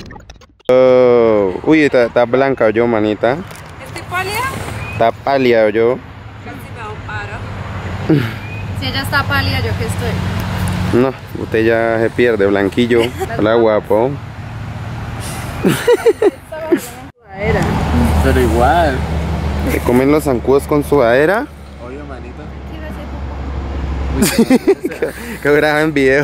Oh, uy, está blanca yo, manita. ¿Estoy pálida? Está pálida yo. Casi me da un paro. Si ella está pálida, ¿yo qué estoy? No, usted ya se pierde, blanquillo. Hola, guapo. Pero igual. ¿Se comen los zancudos con sudadera? Obvio, manito. Que graban video.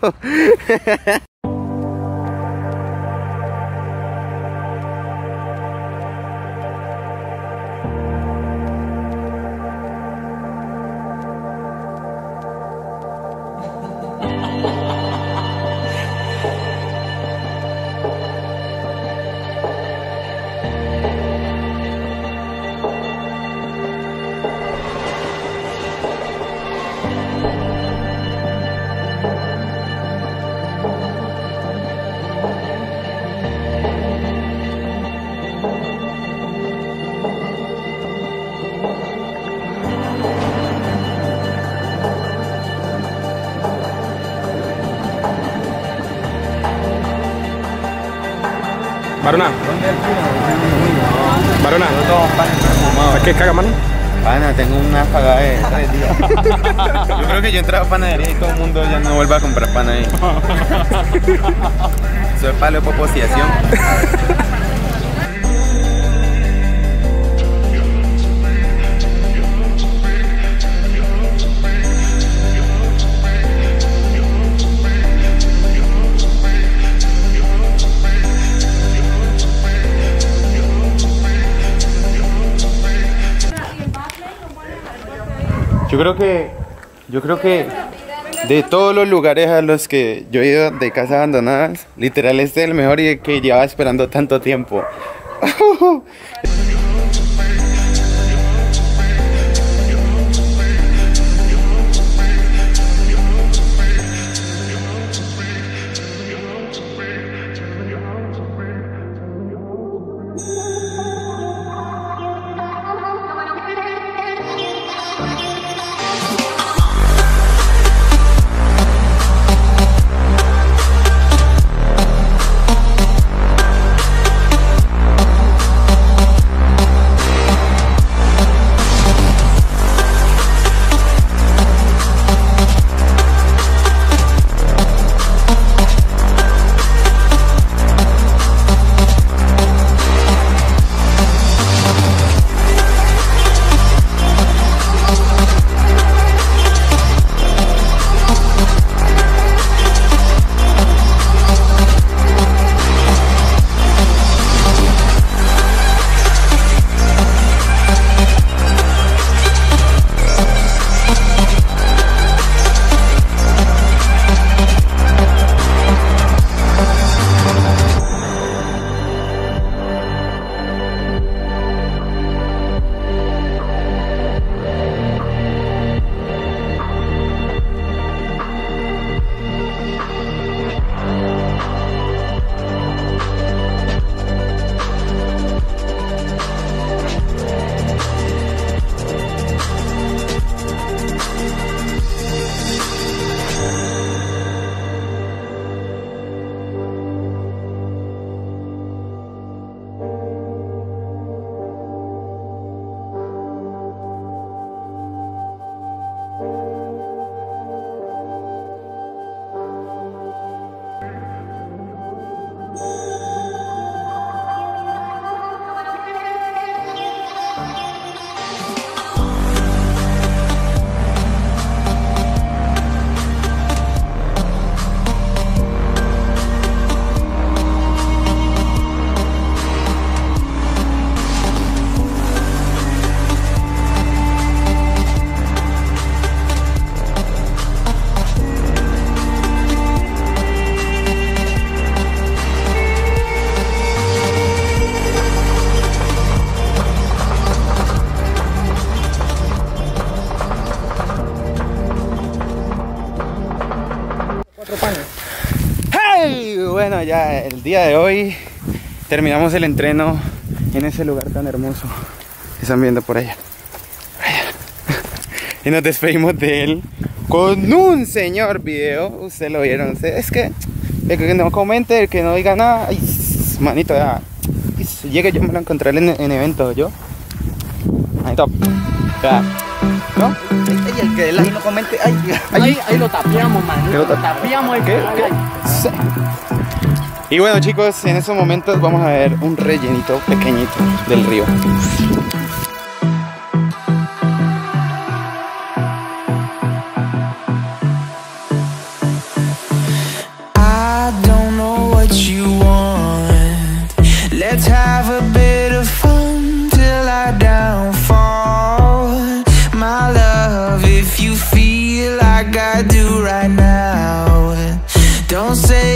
Varona. Varona. ¿A qué caga, mano? Pana, tengo una pagada de 3 días. Yo creo que yo entraba a panadería y todo el mundo ya no vuelve a comprar pan ahí. Eso es palo de poposiación. Yo creo que de todos los lugares a los que yo he ido de casas abandonadas, literal este es el mejor y el que llevaba esperando tanto tiempo. ¡Hey! Bueno, ya el día de hoy terminamos el entreno en ese lugar tan hermoso que están viendo por allá. Y nos despedimos de él con un señor video. Ustedes lo vieron. Es que El que no comente, el que no diga nada, ay, manito, ya. Llegue, yo me lo encontré en eventos, yo. Manito, ya. ¿No? Y el que de ahí no comente, ahí lo tapiamos, man. ¿Qué lo tapiamos? ¿Qué? Sí. Y bueno, chicos, en estos momentos vamos a ver un rellenito pequeñito del río. Let's have a bit of fun till I downfall. My love, if you feel like I do right now, don't say